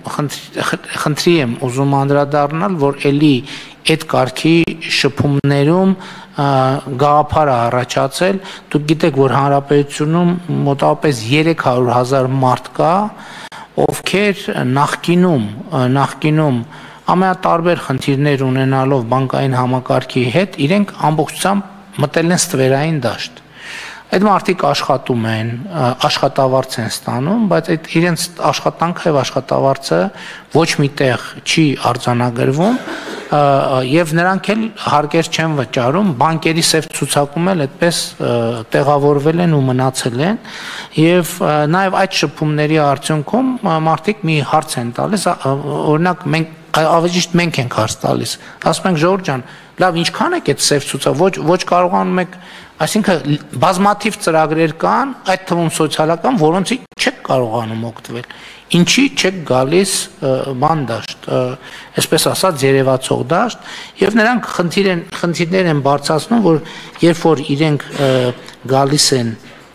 խնդրի եմ ուզում անդրադառնալ, որ էլի այդ կարգի շփումներում գաղափար է առաջացել, դուք գիտեք, որ հանրապետությունում մոտավորապես 300,000 մարդ կա, ովքեր նախկինում ամենատարբեր խնդիրներ ունենալով բանկային համակարգի հետ, իրենք ամբողջությամբ մտել են ստվերային դաշտ։ Այդ մարդիկ աշխատում են, աշխատավարձ են ստանում, բայց այդ իրենց աշխատանքը եւ աշխատավարձը ոչ միտեղ չի արձանագրվում եւ նրանք էլ հարկեր չեն վճարում, բանկերի սև ցուցակում էլ այդպես տեղավորվել են ու մնացել են եւ նաեւ այդ շփումների արդյունքում մարդիկ մի հարց են տալիս, օրինակ մենք ենք հարց տալիս, ասում ենք Ժողովուրդ ջան, լավ ինչքան է այդ սև ցուցակ, ոչ կարողանում եք, այսինքն բազմաթիվ ծրագրեր կան, այդ թվում սոցիալական, որոնցից չեք կարողանում օգտվել։ Ինչի չեք գալիս բան դաշտ, այսպես ասած երևացող դաշտ, եւ նրանք խնդիրներ են բարձրացնում, որ երբ որ իրենք գալիս են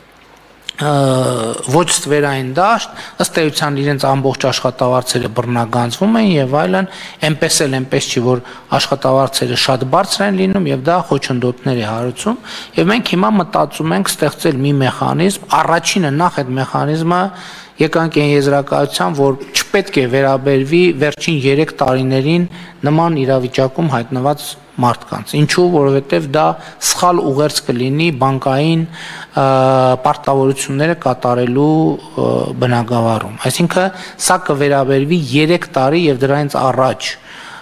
ոչ ստվերային դաշտ, ըստ էության իրենց ամբողջ աշխատավարձերը բռնագանձվում են եւ այլն, այնպես չի, որ աշխատավարձերը շատ բարձր են լինում եւ դա խոչընդոտներ է հարուցում եւ մենք հիմա մտածում ենք ստեղծել մի մեխանիզմ, առաջինը նախ այդ մեխանիզմը եկանք այն եզրակացության, որ չպետք է վերաբերվի վերջին 3 տարիներին նման իրավիճակում հայտնված մարդկանց։ Ինչու, որովհետև դա սխալ ուղերձ կլինի բանկային պարտավորությունները կատարելու բնագավառում։ Այսինքն սա կվերաբերվի 3 տարի եւ դրանից առաջ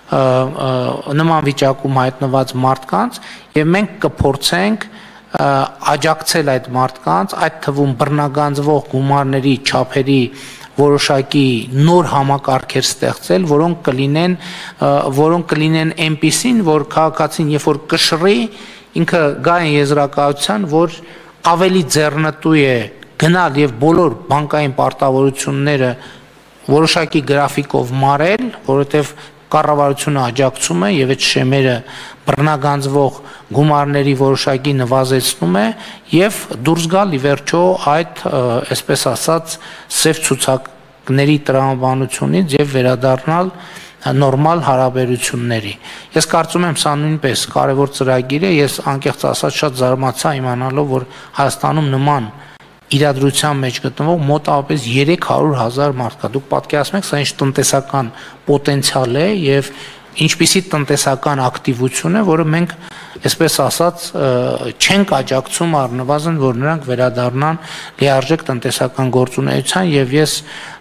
նման վիճակում հայտնված մարդկանց եւ մենք կփորձենք աջակցել այդ մարդկանց, այդ թվում բռնագանձվող գումարների չափերի որոշակի նոր համակարգեր ստեղծել, որոնք կլինեն այնպիսին, որ քաղաքացին երբ որ կշռի, ինքը գա այն եզրակացության, որ ավելի ձեռնտու է գնալ եւ բոլոր բանկային պարտավորությունները որոշակի գրաֆիկով մարել, որովհետեւ կառավարությունը աջակցում է եւ այդ շեմերը բռնագանձվող գումարների որոշակի նվազեցնում է եւ դուրս գալ ի վերջո այդ այսպես ասած սև ցուցակների տրամաբանությունից եւ վերադառնալ նորմալ հարաբերությունների։ Ես կարծում եմ սա նույնպես կարևոր ծրագիր է, ես անկեղծ ասած շատ զարմացա իմանալով, որ Հայաստանում նման իրադրության մեջ գտնվող մոտավորապես 300,000 մարդ կա։ Դուք պատկերացնում եք, սա ինչ տնտեսական պոտենցիալ է եւ ինչպիսի տնտեսական ակտիվություն է, որը մենք այսպես ասած չենք աջակցում առնվազն, որ նրանք վերադառնան լիարժեք տնտեսական գործունեության եւ ես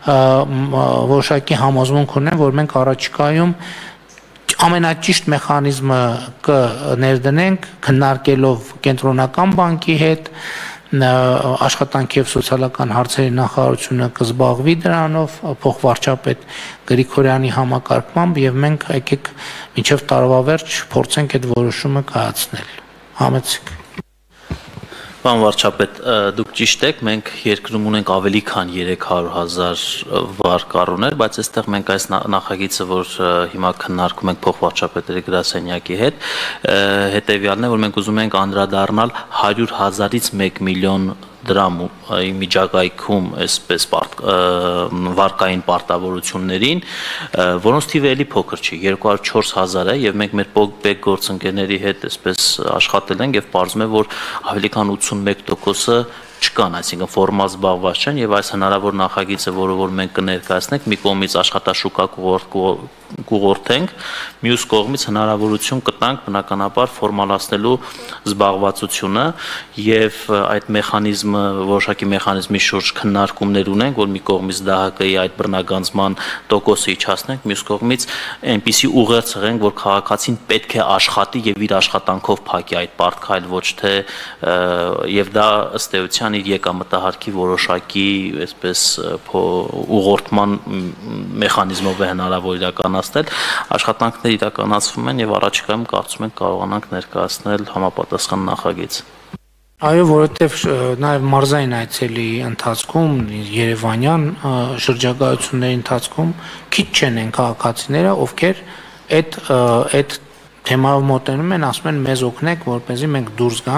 որոշակի համոզմունք ունեմ, որ մենք առաջիկայում ամենաճիշտ մեխանիզմը կներդնենք քննարկելով կենտրոնական բանկի հետ աշխատանքի եւ սոցիալական հարցերի նախարարությունը կզբաղվի դրանով փոխվարչապետ Գրիգորյանի համակարգմամբ եւ մենք եկեք մինչեւ տարվա վերջ փորձենք այդ որոշումը կայացնել։ Համեցեք։ Պարոն վարչապետ, դուք ճիշտ եք, մենք երկրում ունենք ավելի քան 300,000 վարկառուներ, բայց այստեղ մենք այս նախագիծը, որ հիմա քննարկում ենք փոխվարչապետերի գրասենյակի հետ, հետեւյալն է, որ մենք ուզում ենք անդրադառնալ 100,000-ից 1 միլիոն դրամ միջակայքում այսպես վարկային պարտավորություններին, որոնց թիվը էլի փոքր չի, 204,000 է եւ մենք մեր պետ գործընկերների հետ այսպես աշխատել ենք եւ պարզվում է, որ ավելի քան 81%-ը չկան, այսինքն ֆորմալ զբաղված չեն եւ այս հնարավոր նախագիծը, որը որ մենք կներկայացնենք, մի կողմից աշխատաշուկա կուղղորդենք, մյուս կողմից հնարավորություն կտանք բնականաբար ֆորմալացնելու զբաղվածությունը եւ այդ մեխանիզմը, որոշակի մեխանիզմի շուրջ քննարկումներ ունենք, որ մի կողմից ԴՀԿ-ի այդ բռնագանձման տոկոսը իջացնենք, մյուս կողմից այնպիսի ուղերձ հղենք, որ քաղաքացին պետք է աշխատի եւ իր աշխատանքով փակի այդ պարտքայլ, ոչ թե եւ դա ըստ էության իր եկամտահարկի որոշակի այսպես ուղղորդման մեխանիզմով է հնարավոր իրականացնել, աշխատանքները իրականացվում են եւ առաջիկայում կարծում ենք կարողանանք ներկայացնել համապատասխան նախագիծ։ Այո, որովհետև նաև մարզային այցելի ընթացքում, Երևանյան շրջագայությունների ընթացքում քիչ չեն են քաղաքացիները, ովքեր այդ թեմայով մոտենում են, ասում են մեզ օգնեք, որպեսզի մենք դուրս գանք,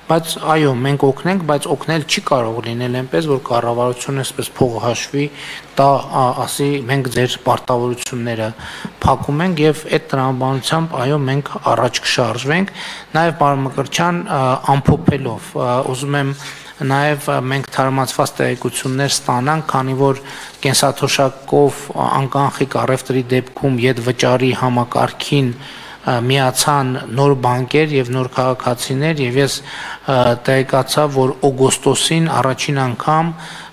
բայց այո, մենք օգնենք, բայց օգնել չի կարող լինել այնպես, որ կառավարությունը այսպես փողը հաշվի, դա ասի մենք ձեր պարտավորությունները փակում ենք եւ այդ տրամաբանությամբ այո, մենք առաջ կշարժվենք, նաեւ պարոն Մկրտչյան ամփոփելով, ուզում եմ նաև մենք թարմացված տեղեկություններ ստանանք, քանի որ կենսաթոշակով անկանխիկ առևտրի դեպքում ետվճարի համակարգին միացան նոր բանկեր եւ նոր քաղաքացիներ եւ ես տեղեկացա, որ օգոստոսին առաջին անգամ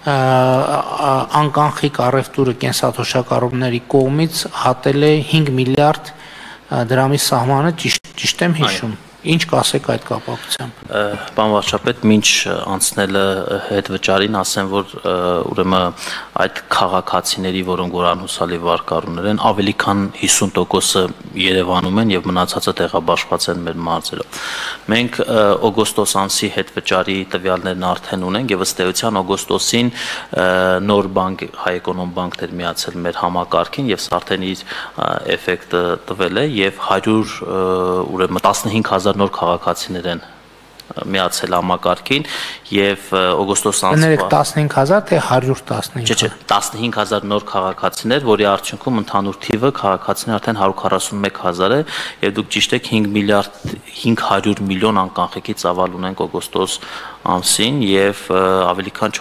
անկանխիկ առևտուրը կենսաթոշակառուների կողմից հատել է 5 միլիարդ դրամի սահմանը, ճիշտ եմ հիշում։ Ինչ կասեք այդ կապակցությամբ։ Պարոն վարչապետ, մինչ անցնելը հետ վճարին ասեմ, որ ուրեմն այդ քաղաքացիների, որոնք որ անհուսալի վարկառուներ են, ավելի քան 50%-ը Երևանում են եւ մնացածը տեղաբաշխված են մեր մարզերով։ Մենք օգոստոս ամսի հետ վճարի տվյալներն արդեն ունենք եւ ըստ էության օգոստոսին նոր բանկ Հայ-Էկոնոմ բանկներ միացել մեր համակարգին եւ սա արդեն իր էֆեկտը տվել է եւ 100 ուրեմն 15000 նոր քաղաքացիներ են միացել համակարգին եւ օգոստոս ամսվա 15000 թե 115։ Չէ, 15000 նոր քաղաքացիներ, որի արդյունքում ընդհանուր թիվը քաղաքացիներ արդեն 141000 է եւ դուք ճիշտ եք 5 միլիարդ 500 միլիոն անկանխիկի ծավալ ունենք օգոստոս ամսին եւ ավելի քան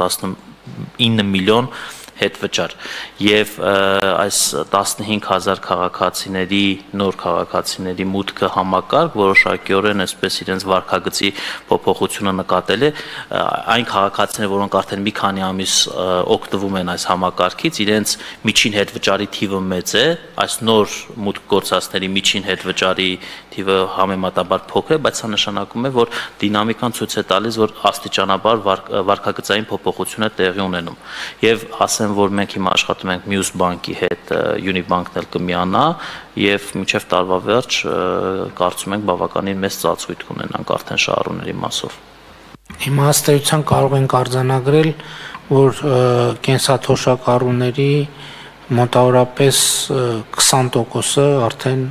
419 միլիոն հետ վճար եւ այս 15000 քաղաքացիների նոր քաղաքացիների մուտքը համակարգ որոշակիորեն այսպես իրենց վարկագծի փոփոխությունը նկատել է այն քաղաքացիները, որոնք արդեն մի քանի ամիս օգտվում են այս համակարգից, իրենց միջին հետ վճարի թիվը մեծ է, այս նոր մուտք գործածների միջին հետ վճարի թիվը համեմատաբար փոքր է, բայց սա նշանակում է, որ դինամիկան ցույց է տալիս, որ աստիճանաբար վարկագծային փոփոխություն է տեղի ունենում եւ ասեմ որ մենք հիմա աշխատում ենք մյուս բանկի հետ, Յունիբանկն էլ կմիանա եւ մինչեւ տարվա վերջ կարծում ենք բավականին մեծ ծածկույթ կունենանք արդեն շահառուների մասով։ Հիմա ըստ էության կարող ենք արձանագրել, որ կենսաթոշակառուների մոտավորապես 20%-ը արդեն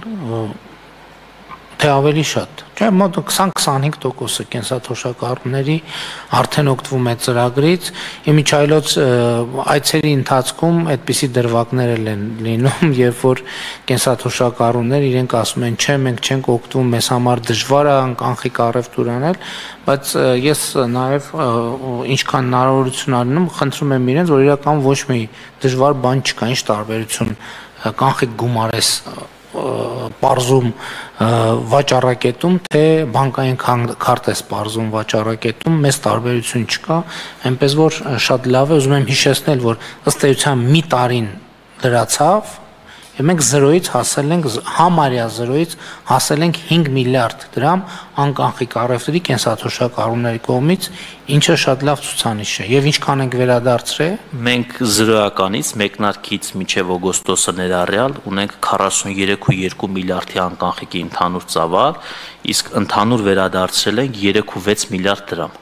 թե ավելի շատ, չէ, մոտ 20-25%-ը կենսաթոշակառուների արդեն օգտվում է ծրագրից, իմիջայլոց այցերի ընթացքում այդպիսի դրվագներ են լինում, երբ որ կենսաթոշակառուներ իրենք ասում են, չէ, մենք չենք օգտվում, մեզ համար դժվար է անկանխիկ առևտուր անել, բայց ես նաև ինչքան հնարավորություն ունեմ, խնդրում եմ իրենց, որ իրական ոչ մի դժվար բան չկա, ինչ տարբերություն կանխիկ գումարես պարզում վաճառակետում, թե բանկային քարտես պարզում վաճառակետում, մեծ տարբերություն չկա, այնպես որ շատ լավ է, ուզում եմ հիշեցնել, որ ըստ էության մի տարին լրացավ, եւ մենք 0-ից հասել ենք համարյա 0-ից հասել ենք 5 միլիարդ դրամ անկանխիկ առևտրի կենսաթոշակառուների կողմից, ինչը շատ լավ ցուցանիշ է։ Եվ ինչքան ենք վերադարձրել։ Մենք 0-ականից մեկնարկից մինչև օգոստոսը ներառյալ ունենք 43.2 միլիարդի անկանխիկի ընդհանուր ծավալ, իսկ ընդհանուր վերադարձրել ենք 3.6 միլիարդ դրամ։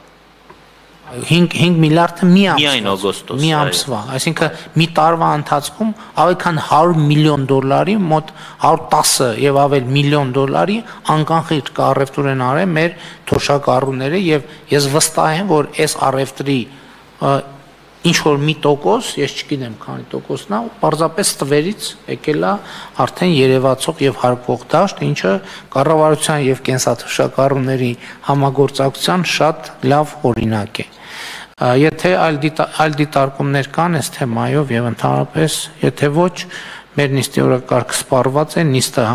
5 միլիարդը միայն օգոստոս, մի ամսվա, այսինքն մի տարվա ընթացքում ավելի քան 100 միլիոն դոլարի, մոտ 110 եւ ավել միլիոն դոլարի անկանխիկ առևտուր են արել մեր թոշակառուները եւ ես վստահ եմ, որ այս առևտրի ինչ որ մի տոկոս, ես չգիտեմ քանի տոկոսն է, պարզապես տվերից եկել է արդեն երևացող եւ հարկվող դաշտ, ինչը կառավարության եւ կենսաթոշակառուների համագործակցության շատ լավ օրինակ է։ Եթե այլ դիտարկումներ կան այս թեմայով եւ ընդհանրապես, եթե ոչ, մեր նիստի օրակարգը սպառված է, նիստը